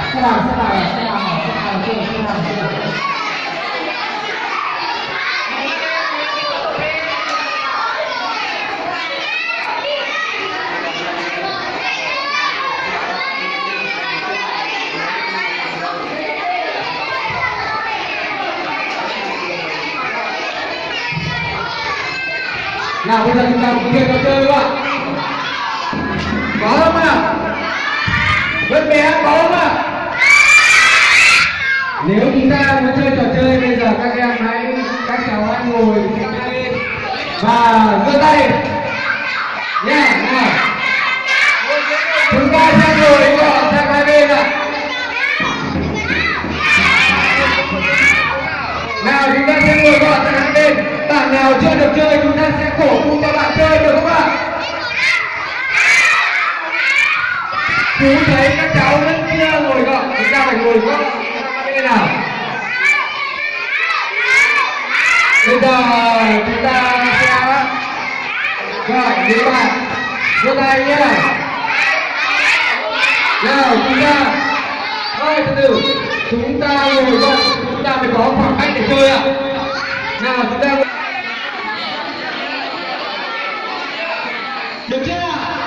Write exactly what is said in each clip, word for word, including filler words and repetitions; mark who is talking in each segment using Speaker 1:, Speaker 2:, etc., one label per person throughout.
Speaker 1: Xe nào, xe nào, xe nào, xe nào, xe nào, xe nào, xe nào. Nào bây giờ chúng ta cùng chơi trò chơi đúng không ạ? Có không ạ? Vẫn bé có không ạ? Nếu chúng ta muốn chơi trò chơi bây giờ các em hãy các cháu hãy ngồi lên và giơ tay nha. Nào chúng ta sẽ ngồi gọn sang hai bên ạ. Nào chúng ta sẽ ngồi gọn sang hai bên. Bạn nào chưa được chơi chúng ta sẽ cổ vũ cho bạn chơi được không ạ? Chú thấy các cháu vẫn chưa ngồi gọn, chúng ta phải ngồi gọn sang bên nào. Bây giờ chúng ta sẽ gọi những bạn giơ tay nhé. Nào chúng ta thôi từ từ, chúng ta ngồi gọn, chúng ta phải có khoảng cách để chơi ạ. Nào chúng ta được chưa?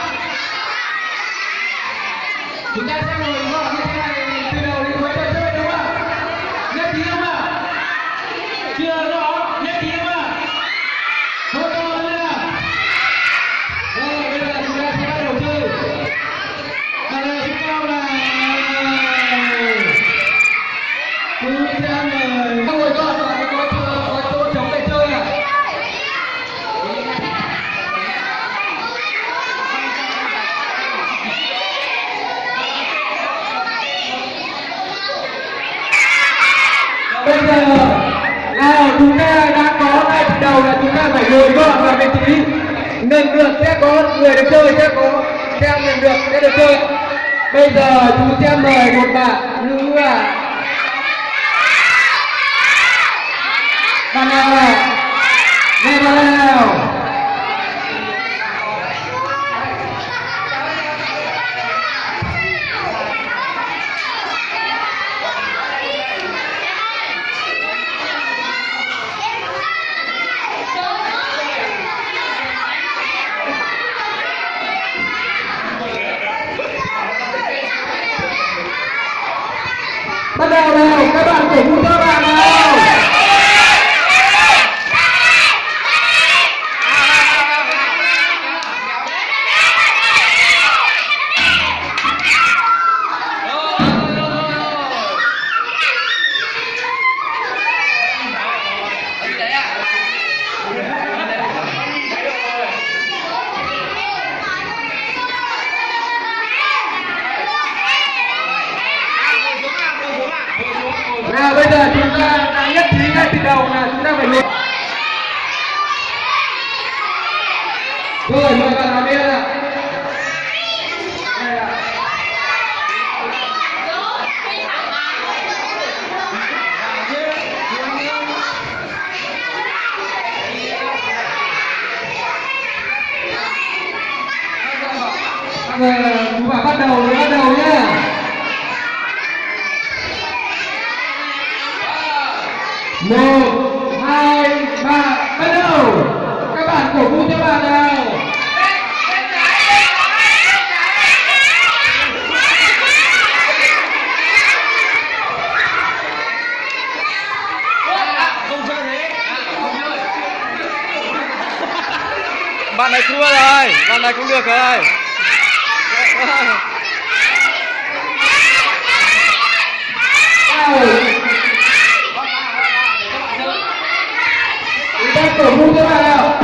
Speaker 1: Chúng ta sẽ ngồi gọn như thế này từ đầu đến cuối trò chơi đúng không ạ? Nhất trí không ạ? Chưa rõ, nhất trí không ạ? Hô to lên nào. Rồi bây giờ chúng ta sẽ bắt đầu chơi. Và lời tiếp theo là chúng ta mời ngồi gọn và có có chỗ trống để chơi ạ. Bây giờ nào chúng ta đã có ngay từ đầu là chúng ta phải ngồi gọn vào vị trí. Lần lượt sẽ có người được chơi, sẽ có xem lần lượt sẽ được chơi. Bây giờ chúng sẽ mời một bạn nữ ạ. Bạn nào ạ? Nghe vào nào. Bắt đầu nào, các bạn cổ vũ cho bạn nào. Nào bây giờ chúng ta đã nhất trí ngay từ đầu là chúng ta phải lùi. Rồi mời bạn nào bên ạ. Rồi chúng ta bắt đầu bắt đầu nhé. Một, hai, ba, bắt đầu. Các bạn cổ vũ cho bạn nào.
Speaker 2: Bạn này thua rồi, bạn này không được rồi.
Speaker 1: Chúng ta cổ vũ cho bạn nào.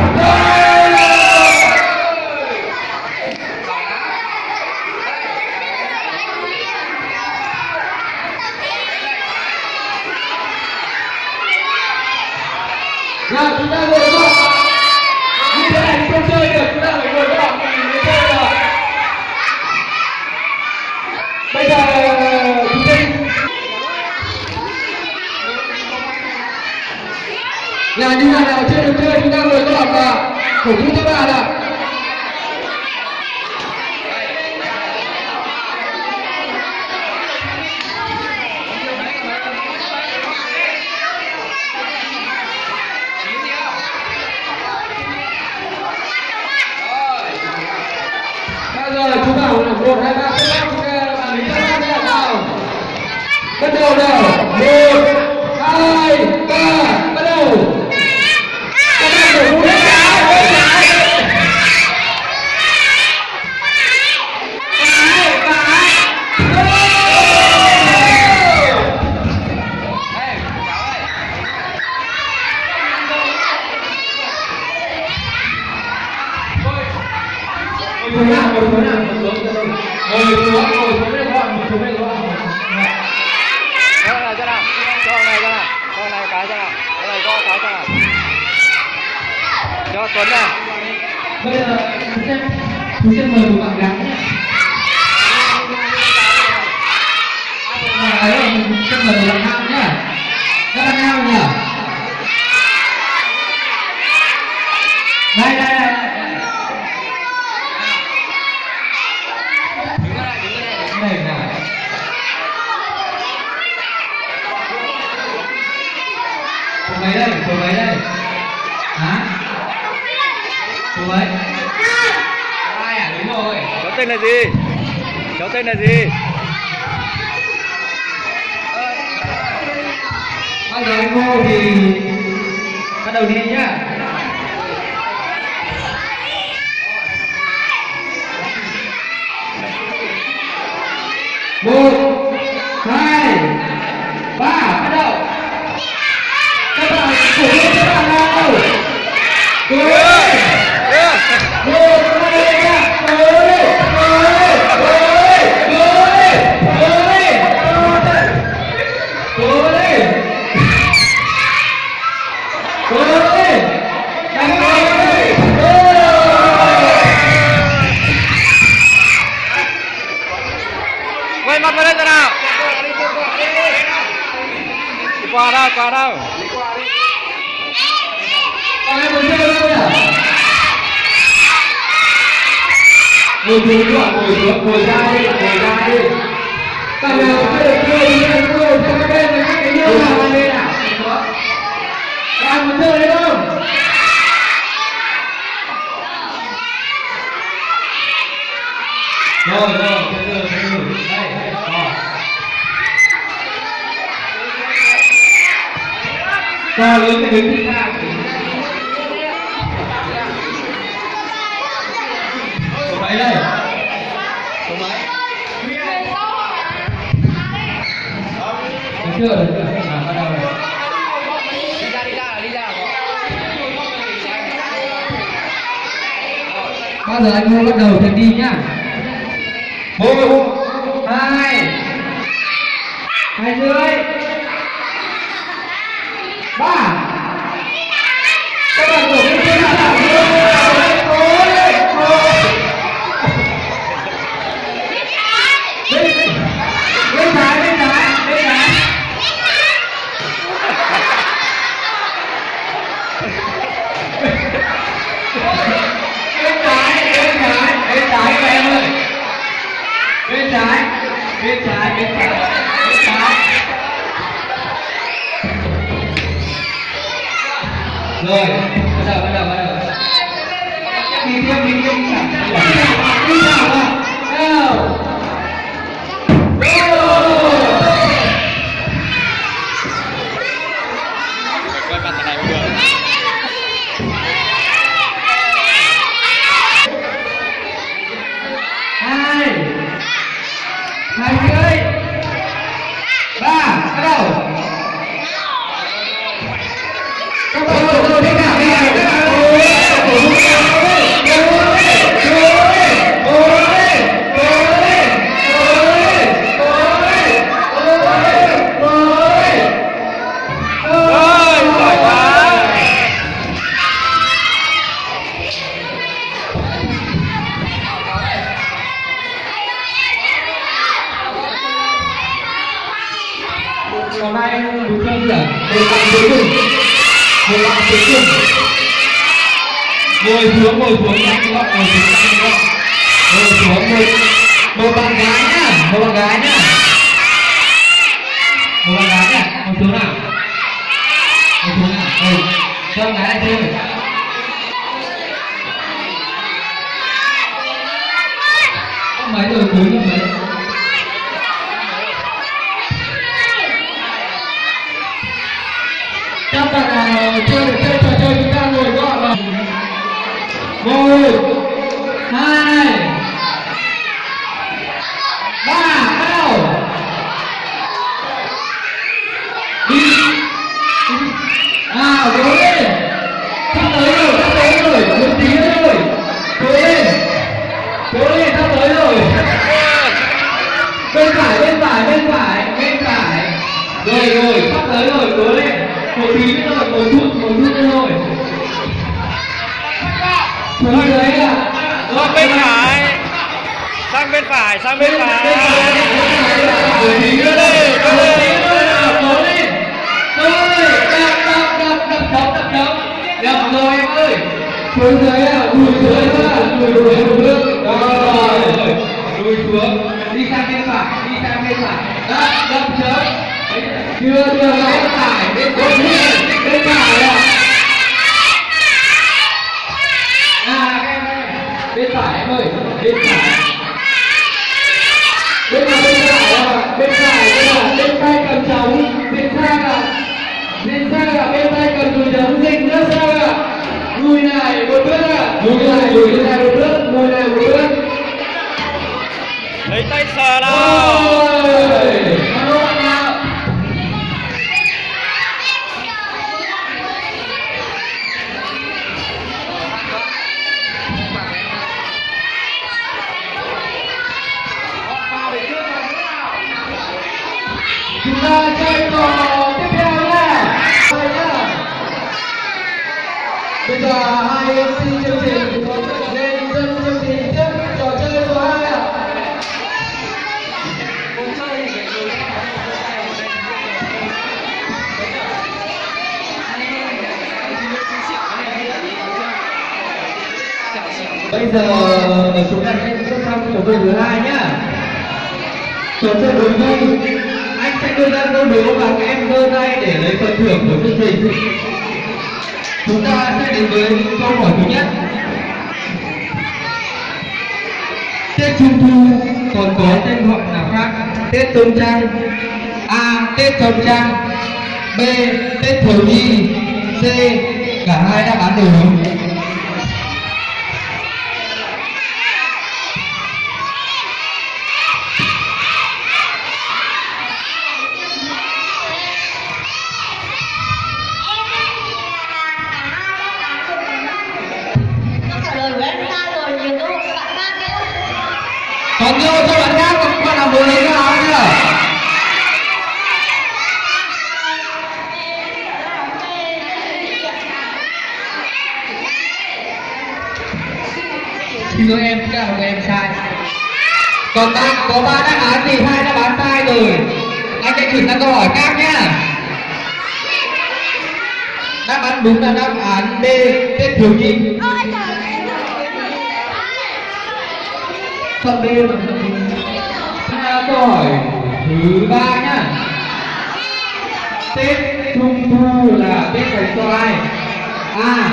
Speaker 1: Nào chúng ta ngồi gọn. Như thế này không chơi được, chúng ta phải ngồi gọn thì mới chơi được. Bây giờ chúng ta là những bạn nào chưa được chơi chúng ta ngồi gọn và cổ vũ cho bạn ạ.
Speaker 2: Tuấn này.
Speaker 1: Bây giờ chúng sẽ chúng sẽ mời một bạn gái nhé. Và đấy mình sẽ mời một bạn nam nhé. Các bạn nam nhỉ? Đây đây đây. Đây nào. Số mấy đây? Số mấy đây? Hả? Số mấy? Ai à? Đúng rồi.
Speaker 2: Cháu tên là gì? Cháu tên là gì?
Speaker 1: Bây giờ anh hô thì bắt đầu đi nhá. Một, hai, ba, bắt đầu. Các bạn cổ vũ các bạn nào. Cố lên. Một, hai, ba, cố lên, cố lên, cố lên, cố lên, cố lên, cố lên, cố lên, đánh lên,
Speaker 2: Quay mặt vào đây nào. Đi qua đâu, qua đâu.
Speaker 1: Các em muốn chơi không nhỉ? Ngồi xuống đi ạ, ngồi xuống, ngồi ra đi, ngồi ra đi. Các em chưa được chơi thì em ngồi sang bên với các cái yêu nào qua bên nào. Các em muốn chơi đấy không? Rồi, rồi, từ từ, từ từ. Đây, đây, rồi. To lớn cái đứng thứ hai. Số mấy đây? Số mấy? Được chưa? Được chưa? À, bắt đầu rồi.
Speaker 2: Đi ra, đi ra, đi ra.
Speaker 1: Bao giờ anh hô bắt đầu thì đi nhá. Một, hai, hai rưỡi, ba. Các bạn cổ vũ cho các bạn. Cố lên, cố lên. Bên bên trái, bên trái, bên trái. Bên trái, bên trái, bên trái các em ơi. Bên trái, bên trái, bên trái, bên trái. Rồi, bắt đầu, bắt đầu, bắt đầu. Đi tiếp, đi tiếp, đi thẳng, đi thẳng vào. Nào.
Speaker 2: Quay mặt này cũng được.
Speaker 1: Hai, hai rưỡi, ba, bắt đầu. Các bạn ơi, tôi thích cả đi nào, các bạn ơi. Cố lên, cố lên, cố lên, cố lên, cố lên, cố lên, cố lên, cố lên.
Speaker 2: Rồi, giỏi quá.
Speaker 1: Hôm nay đúng không nhỉ? Một bạn cuối cùng, một bạn cuối cùng. Ngồi xuống, ngồi xuống, nhanh gọn, ngồi xuống, nhanh gọn. Ngồi xuống, ngồi. Một bạn gái nhá, một bạn gái nhá. Một bạn gái nhá, ngồi xuống nào. Ngồi xuống nào, ừ. Cho bạn gái lại chơi. Có mấy rồi, cuối là mấy. Các bạn nào chơi được chơi trò chơi chúng ta ngồi gọn vào. Một, hai, ba, bắt đầu. Đi. À, cố lên. Sắp tới rồi, sắp tới rồi, một tí nữa rồi. Cố lên. Cố lên, sắp tới rồi. Bên phải, bên phải, bên phải, bên phải. Rồi rồi, sắp tới rồi, cố lên. Một tí nữa rồi, một chút, một chút nữa rồi. xuống dưới ạ.
Speaker 2: Sang bên phải, sang bên phải, sang bên phải.
Speaker 1: Đưa đi, đưa đi, cố lên. Rồi, đập, đập, đập, đập chống, đập chống. Đập rồi em ơi. Xuống dưới ạ, lùi dưới nữa, lùi lùi lùi lùi. Rồi, lùi xuống. Đi sang bên phải, đi sang bên phải. Đập, đập chống. Chưa, chưa, bên phải, bên phải, bên phải ạ. À, em ơi, bên phải em ơi, bên phải. Bên phải, bên phải ạ, bên phải, bên phải, bên tay cầm trống, bên sang ạ. Bên sang ạ, bên tay cầm đùi trống, dịch nữa sang ạ. Lùi này một bước ạ, lùi này, lùi này một bước, lùi này một bước.
Speaker 2: Lấy tay sờ nào.
Speaker 1: Rồi, nào. Chúng ta chơi trò tiếp theo nha. Rồi nhá. Bây giờ hai em xê chương trình lên dẫn chương trình tiếp trò chơi số hai ạ. Bây giờ chúng ta sẽ bước sang trò chơi thứ hai nhá. Trò chơi đối vui. Anh sẽ đưa ra câu đố và các em giơ tay để lấy phần thưởng của chương trình. Chúng ta sẽ đến với câu hỏi thứ nhất. Tết Trung Thu còn có tên gọi nào khác? Tết Trông Trăng. A. Tết Trông Trăng. B. Tết Thiếu Nhi. C. Cả hai đáp án đều đúng. Còn nhiều cho bạn khác, các bạn làm bố lấy cái áo nhá. Xin lỗi em, chắc là em sai. Còn bạn có ba đáp án thì hai đáp án sai rồi. Anh sẽ chuyển sang câu hỏi khác nhá. Đáp án đúng là đáp án B, Tết Thiếu Nhi. Chọn B mà. Câu hỏi thứ ba nhá. Tết Trung Thu là Tết dành cho ai? A.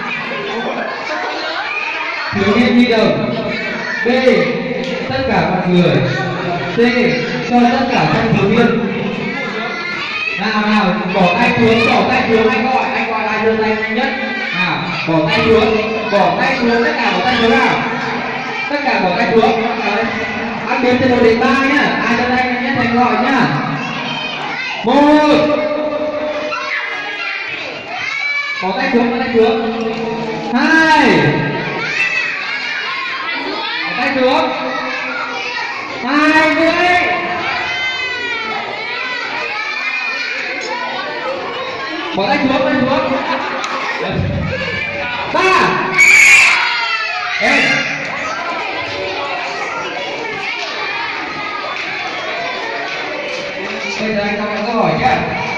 Speaker 1: Thiếu niên nhi đồng. B. Tất cả mọi người. C. Cho tất cả thanh thiếu niên. Nào nào, bỏ tay xuống, bỏ tay xuống, anh gọi, anh gọi ai đưa tay nhanh nhất. Nào, bỏ tay xuống, bỏ tay xuống, tất cả bỏ tay xuống nào. Tất cả bỏ tay xuống. Ăn đếm từ một đến ba nhá. Ai đưa tay nhanh nhất thì anh gọi nhá. Một. Bỏ tay xuống, bỏ tay xuống. Hai. Bỏ tay xuống. Hai mươi. Bỏ tay xuống, bỏ tay xuống. Ba. Em. Bây giờ anh đọc câu hỏi nhé.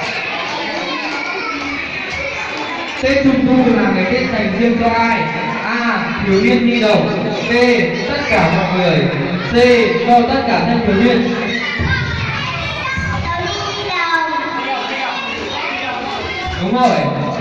Speaker 1: Tết Trung Thu là ngày Tết dành riêng cho ai? A. Thiếu niên nhi đồng. B. Tất cả mọi người. C. Cho tất cả thanh thiếu niên. Đúng rồi.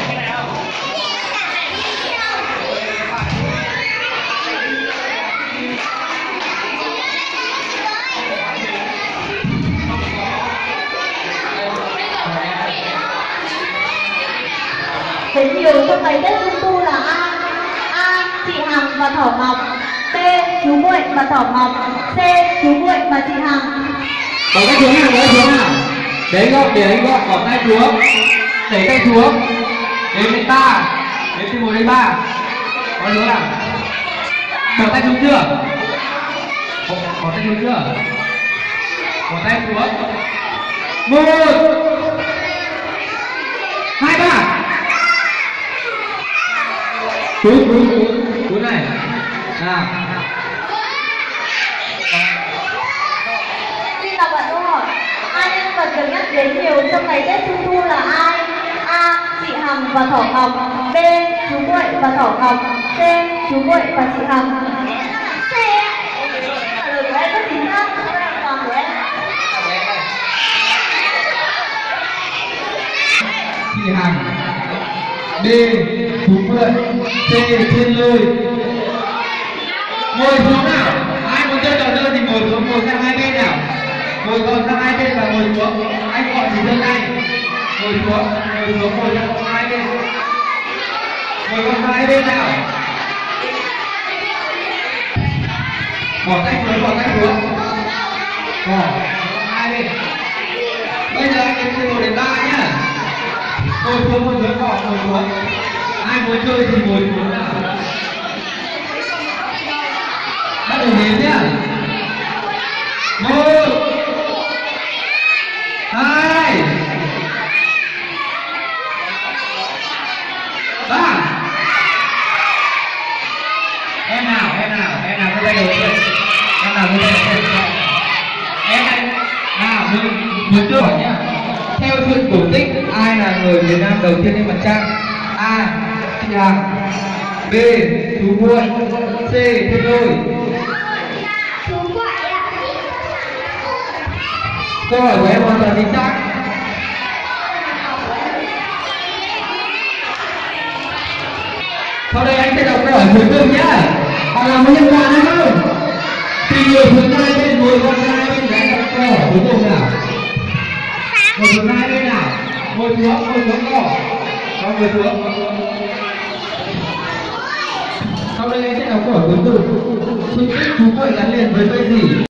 Speaker 3: Thấy nhiều trong ngày Tết Trung Thu là A. A. Chị Hằng và Thỏ Ngọc. B. Chú Muội và Thỏ Ngọc. C. Chú Muội và chị Hằng.
Speaker 1: Bỏ tay xuống nào, bỏ tay xuống nào. Để anh gọi, để anh gọi, bỏ tay xuống. Đẩy tay xuống. Đến đến ba. Đến từ một đến ba. Có nhớ nào. Bỏ tay xuống chưa? Bỏ, bỏ tay xuống chưa? Bỏ tay xuống. Một. Hai ba. Cuối cuối cuối cuối bốn này. Nào.
Speaker 3: Xin đọc bản câu hỏi. Hai nhân vật được nhắc đến nhiều trong ngày Tết Trung Thu là ai? A. Chị Hằng và Thỏ Ngọc. B. Chú Muội và Thỏ Ngọc. C. Chú Muội và chị Hằng. C. Trả lời của em rất chính xác. Còn của em.
Speaker 1: Chị Hằng. B. Chú Muội. C. Thiên Lôi. Ngồi xuống nào. Ai muốn chơi trò chơi thì ngồi xuống, ngồi sang hai bên nào. Ngồi còn sang hai bên và ngồi xuống. Anh gọi thì giơ tay. Ngồi xuống, ngồi xuống, ngồi sang hai bên. Ngồi còn sang hai bên nào. Bỏ tay xuống, bỏ tay xuống. Bỏ hai bên. Bây giờ anh em từ một đến ba nhá. Ngồi xuống, ngồi xuống, bỏ, ngồi xuống. Ai muốn chơi thì ngồi xuống nào. Bắt đầu đếm nhá. Một, hai, ba. Em nào, em nào, em nào có tay đầu tiên. Em nào có tay đầu tiên. Em này, nào, mình mình chưa hỏi nhá. Theo chuyện cổ tích, ai là người Việt Nam đầu tiên lên mặt trăng? A. Chị Hằng. B. Chú Muội. C. Thiên Lôi. Câu hỏi của em hoàn toàn chính xác. Sau đây anh sẽ đọc câu hỏi cuối cùng nhá. Họ làm một nhân quả hay không? Tìm hiểu hướng hai bên, ngồi con hai bên để anh đọc câu hỏi cuối cùng nào. Ngồi hướng hai bên nào. Ngồi xuống, ngồi xuống cỏ. Con ngồi xuống. Sau đây anh sẽ đọc câu hỏi cuối cùng. Xung kích chú Muội gắn liền với cây gì?